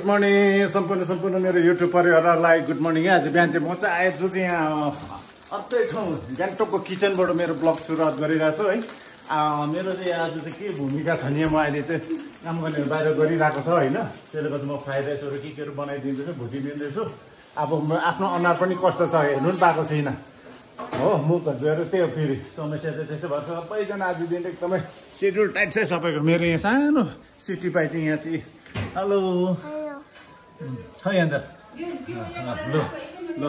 Good morning सम्पूर्ण मेरो YouTube परिवारलाई गुड मर्निङ। आज बिहान चाहिँ म चाहिँ आएछु चाहिँ यहाँ अर्कै ठाउँ गान्तोकको किचनबाट मेरो ब्लग सुरुवात गरिरहेको छु है। मेरो चाहिँ आज चाहिँ के भूमिका छ नि, म अहिले चाहिँ काम गर्ने बाहिर गरिरहेको छ होइन। त्यसले गर्दा म फ्राइड राइसहरू केहरू बनाइदिँदैछु, भुटिदिँदैछु। अब आफ्नो अनुहार पनि कस्तो छ हेर्नु पनि पाएको छैन हो, मुखहरू जोएर त्यही फेरि समस्या चाहिँ त्यसो भएर सबैजना आज दिन एकदमै सेड्युल टाइट छ सबैको। मेरो यहाँ सानो सिटी पाइ चाहिँ यहाँ चाहिँ हेलो खै अन्त ल ल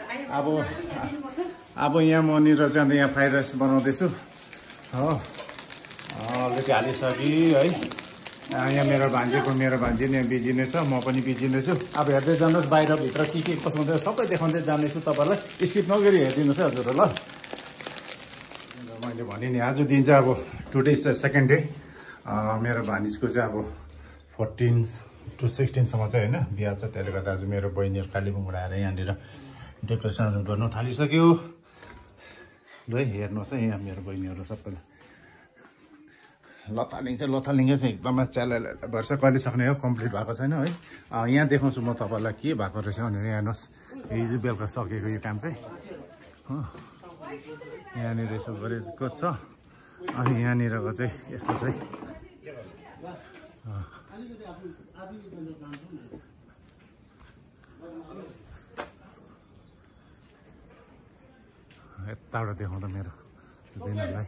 अब यहाँ मनिर चाहिँ अन्त यहाँ फ्राइड राइस बनाउँदैछु हो। अलिकति हालिसकि है। यहाँ मेरो भान्जी नै बिजी नै छ, म पनि बिजी नै छु। अब हेर्दै जानुहोस् बाहिरभित्र के पसाउँदैछ सबै देखाउँदै जानेछु तपाईँलाई, स्किप नगरी हेरिदिनुहोस् है हजुर ल। मैले भने नि आज दिन चाहिँ अब today is the second day. मेरो भानिजको चाहिँ अब 14 to 16सम्म चाहिँ होइन बिहा छ। त्यसले गर्दा आज मेरो बहिनीहरू कालेबुङबाट आएर यहाँनिर डेकोरेसनहरू गर्नु थालिसक्यो ल। हेर्नुहोस् है यहाँ मेरो बहिनीहरू सबैलाई लथालिङ चाहिँ एकदमै च्यालेल वर्ष कहिले सक्ने हो, कम्प्लिट भएको छैन है। यहाँ देखाउँछु म तपाईँलाई के भएको रहेछ भनेर। हेर्नुहोस् हिजो बेलुका सकेको यो काम चाहिँ हो। यहाँनिर यसो गरेको छ अनि यहाँनिरको चाहिँ यस्तो छ है। यताबाट देखाउँदा मेरो दिनहरूलाई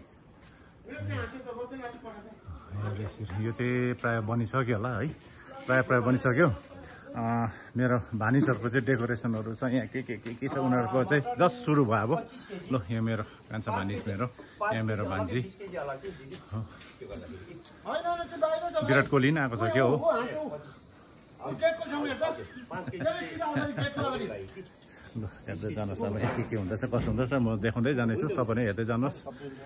यो चाहिँ प्रायः बनिसक्यो होला है, प्रायः बनिसक्यो। मेरो भानिजहरूको चाहिँ डेकोरेसनहरू छ यहाँ के छ उनीहरूको चाहिँ जस्ट सुरु भयो अब ल। यहाँ मेरो कान्छा भानिज मेरो, यहाँ मेरो भान्जी विराट कोहली नै आएको छ क्या हो। ल हेर्दै जानुहोस् अब के हुँदैछ कसो हुँदैछ म देखाउँदै जानेछु, तपाईँ नै हेर्दै जानुहोस्।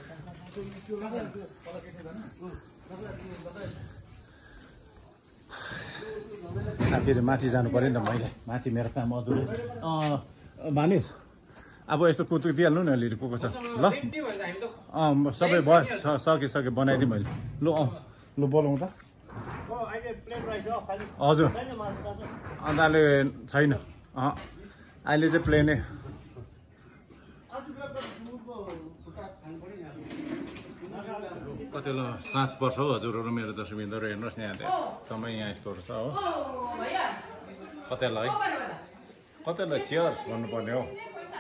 फेरि माथि जानु पऱ्यो नि त मैले, माथि मेरो काम अधुरै भानिज अब यस्तो कुतु दिइहाल्नु नि अलिअलि को छ ल। सबै भयो सके बनाइदिएँ मैले। लु लु बोलाउँ त हजुर। अन्त अहिले छैन अहिले चाहिँ प्लेनै कति ल साँझ पर्छ हो हजुरहरू मेरो दर्शकबिन्दुहरू हेर्नुहोस् न यहाँ एकदमै यहाँ यस्तोहरू छ हो। कतैलाई चियर्स भन्नुपर्ने हो।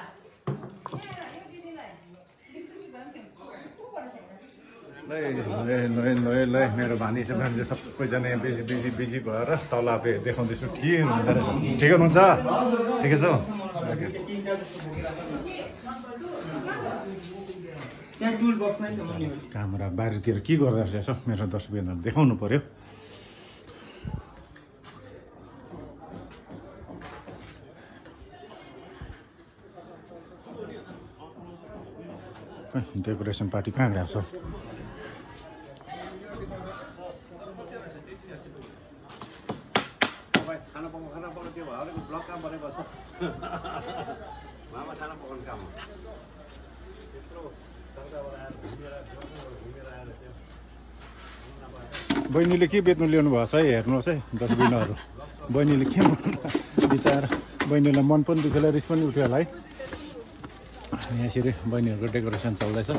ल मेरो भानिज मान्छे सबैजना यहाँ बिजी भएर तल अब देखाउँदैछु के हुँदो रहेछ। ठिकै हुनुहुन्छ? ठिकै छ क्यामेरा बाहिरतिर के गर्दो रहेछ यसो मेरो दर्शकबिन्दुहरू देखाउनु पर्यो। डेकोरेसन पार्टी कहाँ गएको छ? बहिनीले के बेच्नु ल्याउनु भएको छ है हेर्नुहोस् है दर्शकबिन्दुहरू। बहिनीले के बिचारा बहिनीलाई मन पनि दुखेला रिस पनि उठ्यो होला है। यसरी बहिनीहरूको डेकोरेसन चल्दैछ।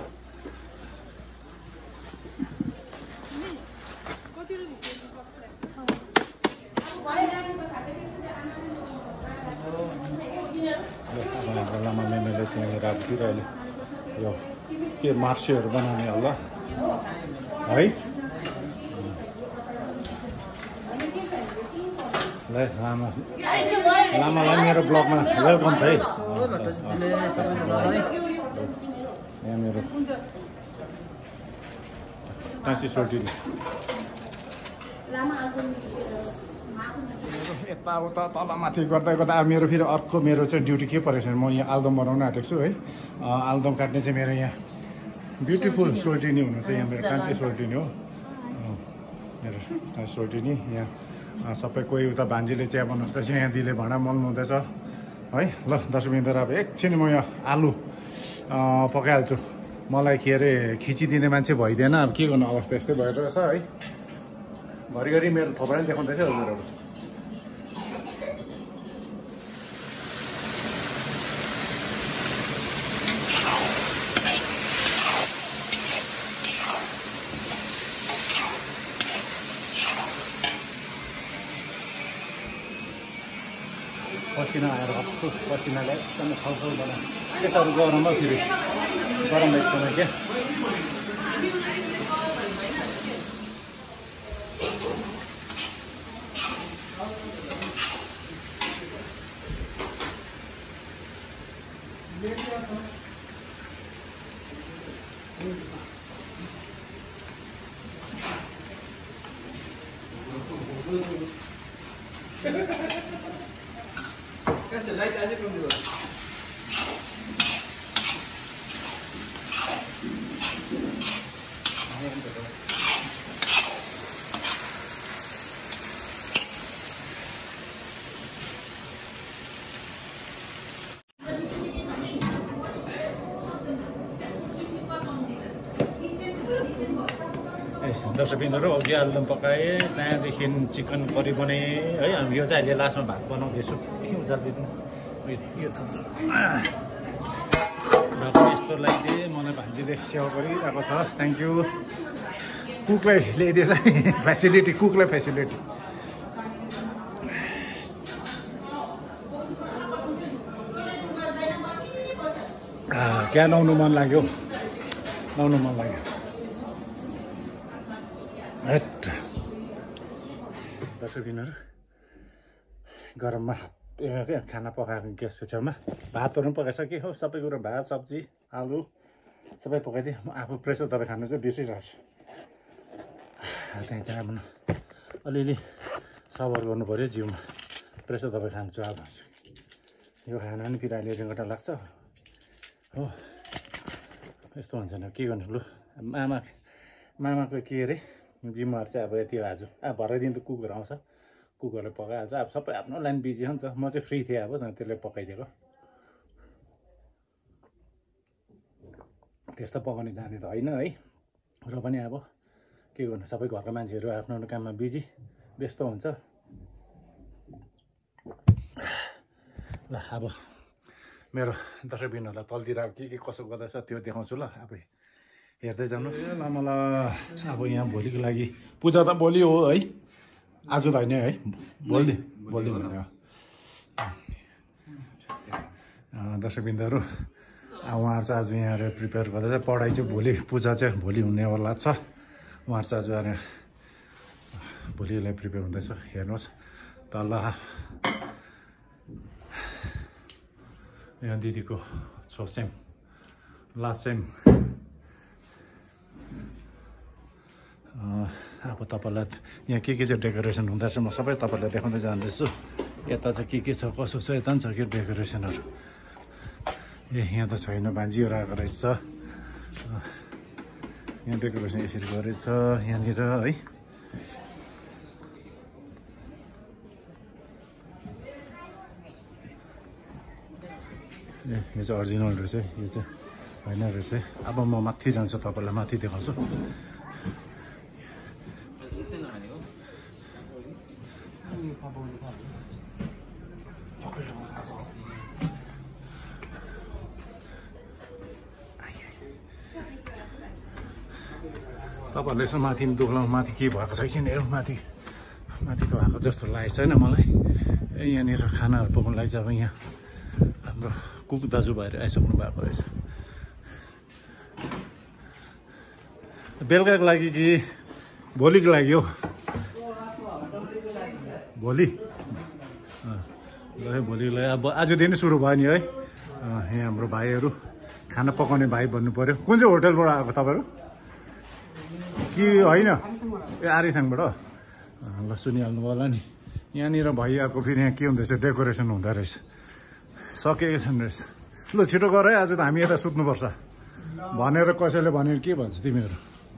लामा मेमेले त्यहाँनिर राखिदिएर अहिले यो के मार्सेहरू बनाउने होला है। ल लामालाई मेरो ब्लगमा वेलकम छ है। यहाँ मेरो काँसी सोल्टिनी यताउता तलमाथि गर्दा अब मेरो फेरि अर्को मेरो चाहिँ ड्युटी के परेको छ, म यहाँ आलुदम बनाउन आँटेको छु है। आलुदम काट्ने चाहिँ मेरो यहाँ ब्युटिफुल सोल्टिनी हुनु चाहिँ यहाँ मेरो कान्छी सोल्टिनी हो। मेरो कान्छी सोल्टिनी यहाँ सबै कोही उता भान्जीले चिया बनाउँदैछ, यहाँ दिले भाँडा मोल्नु हुँदैछ है। ल दर्शकबिन्दुहरू अब एकछिन म यहाँ आलु पकाइहाल्छु। मलाई के अरे खिचिदिने मान्छे भइदिएन, अब के गर्नु अवस्था यस्तै भइरहेछ है। घरिघरि मेरो थोपडा पनि देखाउँदैछ हजुरहरू। पसिना आएर हप्पु पसिनाले एकदमै छाउछाउ बनायो के साह्रो गरममा फेरि गरम एकदमै क्या दर्शकबिन्दुहरू अघि आलुदम पकाएँ त्यहाँदेखि चिकन करी बनाएँ है यो चाहिँ अहिले लास्टमा भात बनाउँदैछु एकछिन उचालिदिनु यो भात यस्तो लगाइदिएँ मलाई भान्जीले सेवा गरिरहेको छ थ्याङ्क यू कुकलाई ल्याइदिएछ फेसिलिटी कुकलाई फेसिलिटी क्या नुहाउनु मन लाग्यो नुहाउनु मन लाग्यो दर्शकबिन्दुहरू गरममा खाना पकाएको ग्यासको छेउमा भातहरू पनि पकाइसकेँ हो सबै कुरो भात सब्जी आलु सबै पकाइदिएँ म आफू प्रेसर दबाई खानु चाहिँ बिर्सिरहेको छु त्यहाँ चाहिँ अब अलिअलि सबर गर्नु पऱ्यो जिउमा प्रेसर दबाई खान्छु अब यो खाना पनि फेरि अहिले रेङ्गटा लाग्छ हो यस्तो हुन्छ नि के गर्नु लु मामाको के अरे जिम्माहरू चाहिँ अब यति आज अब भरे दिन त कुकहरू आउँछ कुकहरूले पकाइहाल्छ अब सबै आफ्नो लाइन बिजी हो नि त म चाहिँ फ्री थिएँ अब त्यसले पकाइदिएको त्यस्तो पकाउने जाने त होइन है र पनि अब के गर्नु सबै घरको मान्छेहरू आफ्नो आफ्नो काममा बिजी व्यस्त हुन्छ ल अब मेरो दर्शकबिन्दुहरूलाई तलतिर अब के कसो गर्दैछ त्यो देखाउँछु ल अब हेर्दै जानुहोस् मलाई अब यहाँ भोलिको लागि पूजा त भोलि हो है आज त होइन है भोलि भनेको दर्शकबिन्दुहरू उहाँहरू चाहिँ आज यहाँ प्रिपेयर गर्दैछ पढाइ चाहिँ भोलि पूजा चाहिँ भोलि हुनेवाला छ उहाँहरू चाहिँ आज आएर भोलिलाई प्रिपेयर हुँदैछ हेर्नुहोस् तल यहाँ दिदीको छोसेम लासेम अब तपाईँलाई यहाँ के चाहिँ डेकोरेसन हुँदैछ म सबै तपाईँलाई देखाउँदै जाँदैछु यता चाहिँ के छ कसो छ यता पनि छ कि डेकोरेसनहरू यहाँ त छैन भान्जीहरू आएको रहेछ यहाँ डेकोरेसन यसरी गरेछ यहाँनिर है यो चाहिँ अरिजिनल रहेछ यो चाहिँ होइन रहेछ अब म माथि जान्छु तपाईँलाई माथि देखाउँछु तपाईँहरूले यसो माथि दुख्लाउँ माथि के भएको छ कि हेरौँ माथि त भएको जस्तो लागेको छैन मलाई यहाँनिर खानाहरू पकाउनु लागि चाहिँ अब यहाँ हाम्रो कुक दाजुभाइहरू आइसक्नु भएको रहेछ बेलुकाको लागि कि भोलिको लागि हो भोलि भोलिको लागि अब आजदेखि नै सुरु भयो नि है यहाँ हाम्रो भाइहरू खाना पकाउने भाइ भन्नु पऱ्यो कुन चाहिँ होटलबाट आएको तपाईँहरू कि होइन ए आरिथाङबाट ल सुनिहाल्नु होला नि यहाँनिर भइआएको फेरि यहाँ के हुँदैछ डेकोरेसन हुँदो रहेछ सकेको छैन रहेछ ल छिटो गर है आज त हामी यता सुत्नुपर्छ भनेर कसैले भनेर के भन्छ तिमीहरू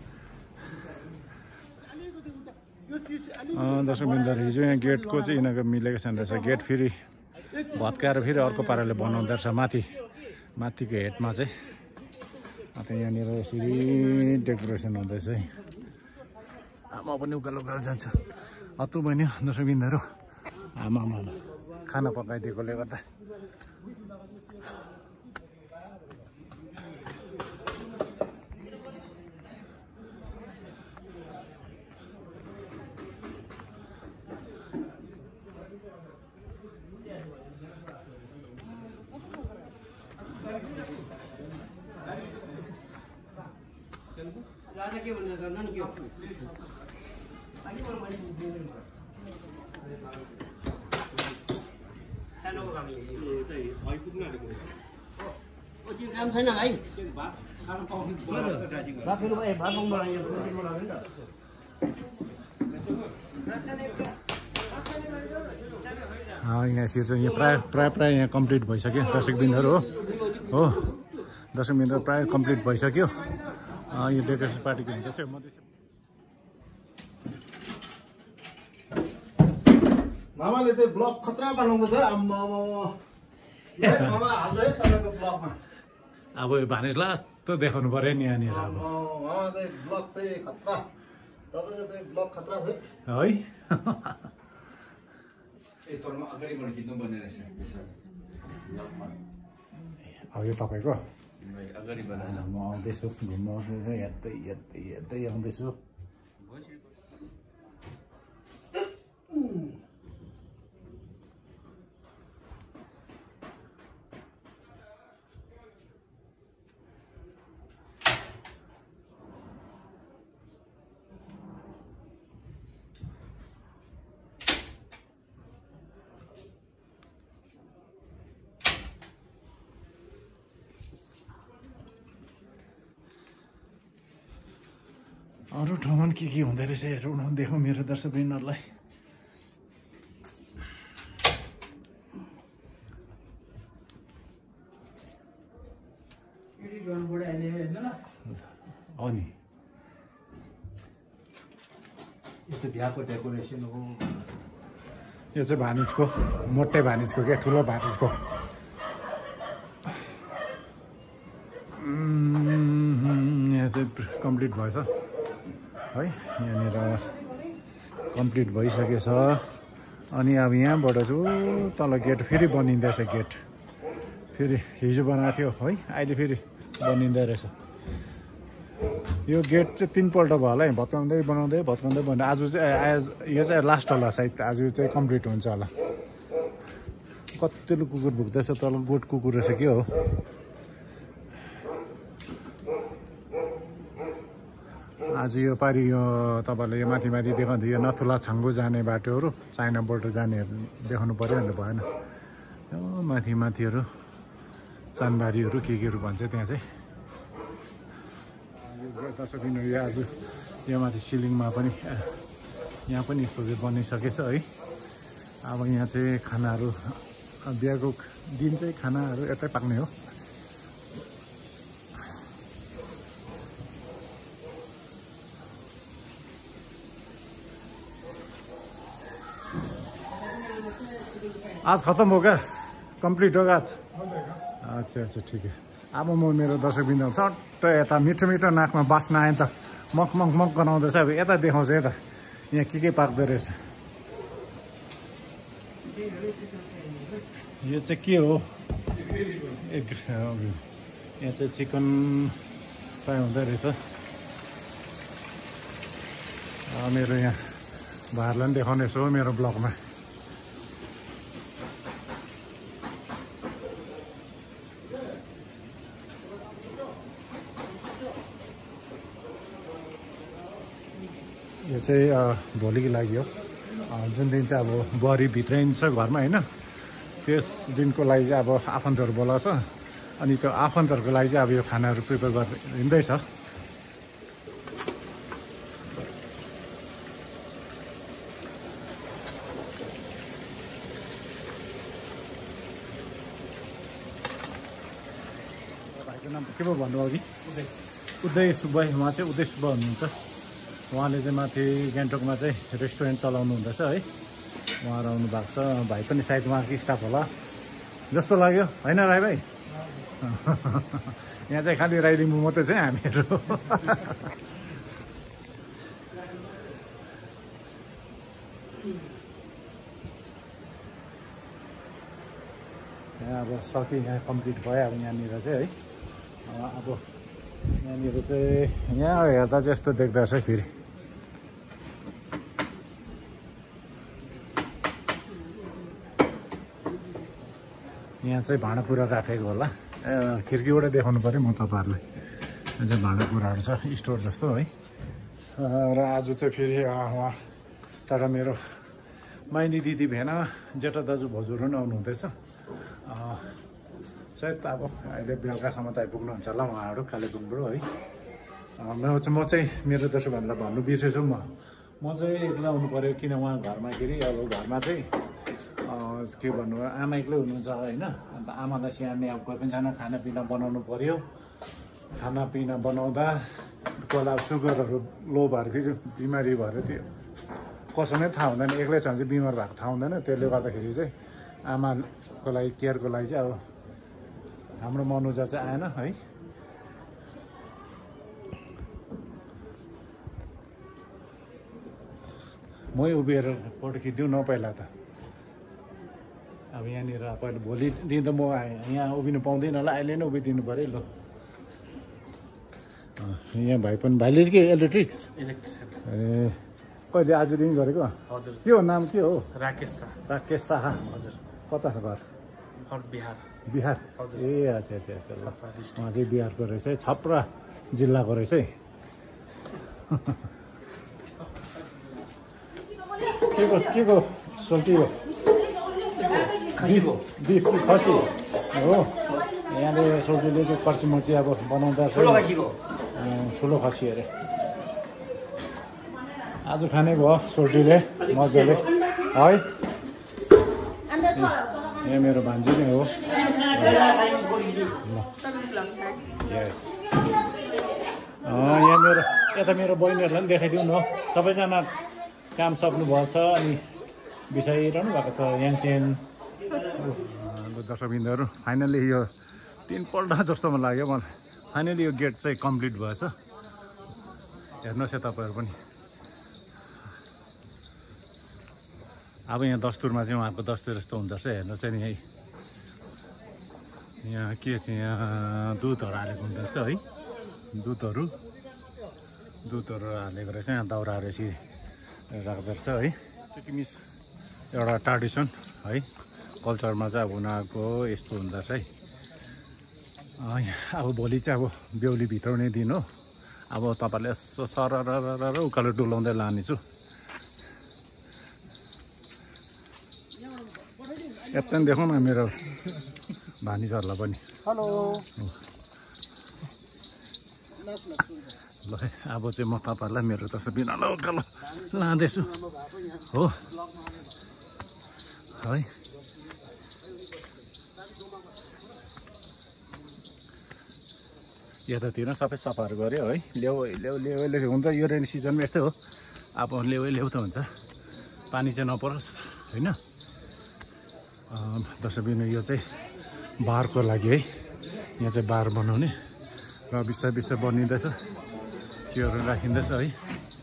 दर्शकबिन्दुहरू हिजो यहाँ गेटको चाहिँ यिनीहरूको मिलेको छैन रहेछ गेट फेरि भत्काएर फेरि अर्को पाराले बनाउँदो रहेछ माथिको हेडमा चाहिँ अन्त यहाँनिर यसरी डेकोरेसन हुँदैछ है म पनि उकालो जान्छ हत्तु बहिनी दर्शकबिन्दुहरू आमा खाना पकाइदिएकोले गर्दा काम छैन भाइ राखेर भाइ भात पाउनु मलाई यो प्रोटिनमा लाग्यो नि त यहाँ चाहिँ यहाँ प्राय यहाँ कम्प्लिट भइसक्यो दर्शक बिन्दुहरू हो दर्शक बिन्दुहरू प्राय कम्प्लिट भइसक्यो यो डेकोरेसन पार्टीको हुन्छ चाहिँ म मामाले चाहिँ ब्लग खतरा बनाउँदैछ अब यो भानिज लास्ट देखाउनु पर्यो नि यहाँनिर अब ब्लग चाहिँ खतरा तपाईँको चाहिँ ब्लग खतरा छ है अब यो तपाईँको म आउँदैछु घुम्न आउँदैछु हेर्दै हेर्दै हेर्दै आउँदैछु अरू ठाउँमा के हुँदो रहेछ हेरौँ देखौँ मेरो दर्शकवृन्दहरूलाई अनि यो चाहिँ बिहाको डेकोरेसन हो यो चाहिँ भानिजको मोटे भानिजको क्या ठुलो भानिजको यहाँ चाहिँ कम्प्लिट भएछ है यहाँनिर कम्प्लिट भइसकेछ अनि अब यहाँबाट चाहिँ तल गेट फेरि बनिँदैछ गेट फेरि हिजो बनाएको थियो है अहिले फेरि बनिँदै रहेछ यो गेट चाहिँ 3 पल्ट भयो होला है भत्काउँदै बनाउँदै आज चाहिँ यो चाहिँ लास्ट होला सायद आज चाहिँ कम्प्लिट हुन्छ होला कतिले कुकुर भुक्दैछ तल गोठ कुकुर रहेछ के हो आज यो पारि यो तपाईँले यो माथि देखाउँदा यो नथुला छाङ्गु जाने बाटोहरू चाइना बोर्डर जानेहरू देखाउनु पऱ्यो भने त भएन यो माथिहरू चानबारीहरू केहरू भन्छ त्यहाँ चाहिँ दर्शक बिन्दु आज यहाँ माथि सिलिङमा पनि यहाँ पनि यस्तो बनिसकेछ है अब यहाँ चाहिँ खानाहरू बिहाको दिन चाहिँ खानाहरू यतै पाक्ने हो आज खत्म हो क्या कम्प्लिट हो आज अच्छा ठिक है अब म मेरो दर्शक बिन्दु सट्ट यता मिठो नाकमा बास्न आएँ त मक गनाउँदैछ अब यता देखाउँछ यता यहाँ के पाक्दो रहेछ यो चाहिँ के हो यहाँ चाहिँ चिकन फ्राई हुँदो रहेछ मेरो यहाँ भाइहरूलाई पनि देखाउनेछु हो मेरो ब्लगमा यो चाहिँ भोलिको लागि हो जुन दिन चाहिँ अब बुहारी भित्राइन्छ घरमा होइन त्यस दिनको लागि चाहिँ अब आफन्तहरू बोलाउँछ अनि त्यो आफन्तहरूको लागि चाहिँ अब यो खानाहरू प्रिपेयर गरेर हिँड्दैछ भाइको नाम के पो भन्नु अघि उदय सुब्बा उहाँ चाहिँ उदय सुब्बा हुनुहुन्छ उहाँले चाहिँ माथि गान्तोकमा चाहिँ रेस्टुरेन्ट चलाउनु हुँदैछ है उहाँहरू आउनु भएको छ भाइ पनि सायद उहाँको स्टाफ होला जस्तो लाग्यो होइन राई भाइ यहाँ चाहिँ खालि राई लिम्बू मात्रै छ हामीहरू यहाँ अब सक्यो यहाँ कम्प्लिट भयो अब यहाँनिर चाहिँ है अब यहाँनिर चाहिँ यहाँ हेर्दा चाहिँ यस्तो देख्दो रहेछ फेरि यहाँ चाहिँ भाँडाकुँडा राखेको होला खिड्कीबाट देखाउनु पऱ्यो म तपाईँहरूलाई अझै भाँडाकुँडाहरू छ स्टोर जस्तो है। र आज चाहिँ फेरि उहाँ तर मेरो माइनी दिदी भेना जेठा दाजु भाउजूहरू पनि आउनुहुँदैछ। सायद अब अहिले बेलुकासम्म त आइपुग्नुहुन्छ होला उहाँहरू कालेबुङबाट है। म चाहिँ मेरो दर्शकहरूलाई भन्नु बिर्सेछु म चाहिँ एक्लै आउनु पऱ्यो किन उहाँ घरमाखेरि अब घरमा चाहिँ के भन्नु आमा एक्लै हुनुहुन्छ होइन। अन्त आमालाई स्याहार्ने अब कोही पनि छैन, खानापिना बनाउनु पऱ्यो। खानापिना बनाउँदा कसलाई सुगरहरू लो भएर कि बिमारी भएर त्यो कसो नै थाहा हुँदैन, एक्लै छ भने चाहिँ बिमार भएको थाहा हुँदैन। त्यसले गर्दाखेरि चाहिँ आमाको लागि केयरको लागि चाहिँ अब हाम्रो मनुजा चाहिँ आएन है। मै उभिएर फोटो खिचिदिउँ न पहिला त। अब यहाँनिर पहिला भोलि दिन त म यहाँ उभिनु पाउँदैन होला, अहिले नै उभिदिनु पऱ्यो ल। यहाँ भाइ पनि भाइले चाहिँ के इलेक्ट्रिक्स ए कहिले आजदेखि गरेको? हजुर। के हो नाम के हो? राकेश शाह। राकेश शाह। हजुर। कता घर? बिहार। बिहार? हजुर। ए अच्छा अच्छा अच्छा ल। उहाँ चाहिँ बिहारको रहेछ है, छपरा जिल्लाको रहेछ है। के को सोल्टी हो? बिफ कि खसी हो? यहाँले सोल्टीले चाहिँ कर्चीमर्ची अब बनाउँदा ठुलो खसी अरे। आज खाने भयो सोल्टीले मजाले है। यहाँ मेरो भान्जी नै हो। यस यहाँ मेरो यता मेरो बहिनीहरूलाई पनि देखाइदिउँ न। सबैजना काम सक्नुभएको छ अनि बिसाइरहनु भएको छ याङचेन। दर्शकबिन्दुहरू फाइनली यो 3 पल्ट जस्तोमा लाग्यो मलाई। फाइनली यो गेट चाहिँ कम्प्लिट भएछ। हेर्नुहोस् है तपाईँहरू पनि। अब यहाँ दस्तुरमा चाहिँ उहाँहरूको दस्तुर यस्तो हुँदो रहेछ। हेर्नुहोस् है नि यहाँ के चाहिँ यहाँ दुधहरू हालेको हुँदो रहेछ है। दुधहरू हालेको रहेछ। यहाँ दाउराहरू यसरी राख्दो रहेछ है। सिक्किमिस एउटा ट्रेडिसन है, कल्चरमा चाहिँ अब उनीहरूको यस्तो हुँदो रहेछ है। अब भोलि चाहिँ अब बेहुली भित्राउने दिन हो। अब तपाईँहरूले यसो सरर उकालो डुलाउँदै लानेछु। यता पनि देखौँ न मेरो भानिजहरूलाई पनि। हेलो ल अब चाहिँ म तपाईँहरूलाई मेरो तस्बिर उकालो लाँदैछु हो है। यतातिर सबै सफाहरू गऱ्यो है। ल्याउ हुन त यो रेनी सिजनमा यस्तै हो। अब ल्याउ त हुन्छ, पानी चाहिँ नपरोस् होइन। दर्शकबिन्दु यो चाहिँ बारको लागि है। यहाँ चाहिँ बार बनाउने र बिस्तारै बनिँदैछ। चियरहरू राखिँदैछ है।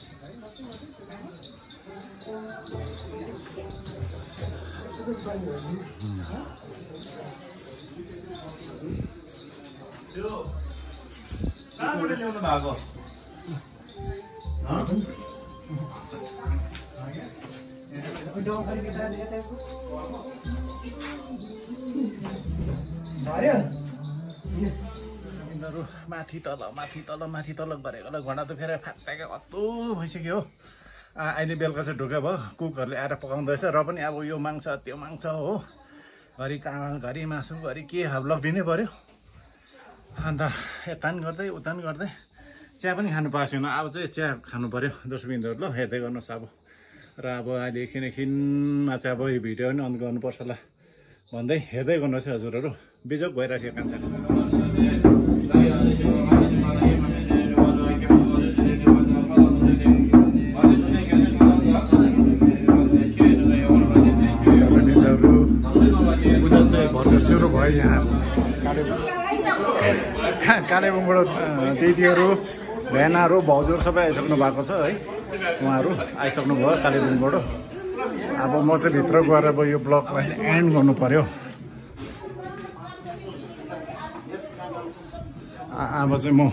कहाँबाट ल्याउनु भएको? माथि तल गरेकोलाई घुँडा दुखेर फाट्टाको हत्तु भइसक्यो हो। अहिले बेलुका चाहिँ ढुक्क भयो। कुकहरूले आएर पकाउँदैछ र पनि अब यो माग्छ त्यो माग्छ हो। घरि चामल घरि मासु घरि के लगिदिनै पऱ्यो। अन्त यता पनि गर्दै उता पनि गर्दै चिया पनि खानु पाएको छैन। अब चाहिँ चिया खानु पऱ्यो दर्शकबिन्दुहरू। ल हेर्दै गर्नुहोस् अब। र अब अहिले एकछिनमा चाहिँ अब यो भिडियो पनि अन गर्नुपर्छ होला भन्दै हेर्दै गर्नुहोस् है हजुरहरू। बिजोक भइरहेको छ काम चाहिँ। पूजा चाहिँ भर्खर सुरु भयो यहाँ कालेबुङबाट दिदीहरू भेनाहरू भाउजूहरू सबै आइसक्नु भएको छ है। उहाँहरू आइसक्नु भयो कालेबुङबाट। अब म चाहिँ भित्र गएर अब यो ब्लगलाई चाहिँ एन्ड गर्नु पर्यो। अब चाहिँ म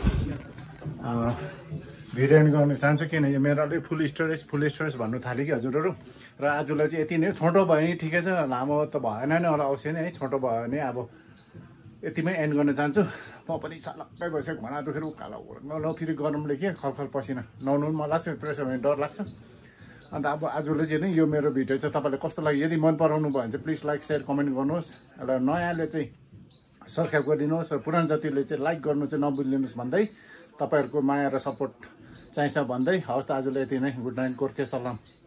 भिडियो एन्ड गर्न चाहन्छु किनकि मेरो अलिक फुल स्टोरेज भन्नु थाल्यो कि हजुरहरू। र आजलाई चाहिँ यति नै। छोटो भयो नि ठिकै छ, लामो त भएन नि होला अवश्य नै है। छोटो भयो भने अब यतिमै एन्ड गर्न चाहन्छु। म पनि सलक्कै भइसक्यो, घुँडा दुखेर उकालो न फेरि गरमले के खलखल पसिना नुहाउनु पनि मन लाग्छ, प्रेसर भने डर लाग्छ। अन्त अब आजले चाहिँ नि यो मेरो भिडियो चाहिँ तपाईँलाई कस्तो लाग्यो, यदि मन पराउनु भयो भने चाहिँ प्लिज लाइक सेयर कमेन्ट गर्नुहोस्। एउटा नयाँले चाहिँ सब्सक्राइब गरिदिनुहोस् र पुरानो जतिले चाहिँ लाइक गर्नु चाहिँ नभुलिदिनुहोस् भन्दै तपाईँहरूको माया र सपोर्ट चाहिन्छ भन्दै हवस् त आजलाई यति नै। गुड नाइट, गोर्खे सलाम।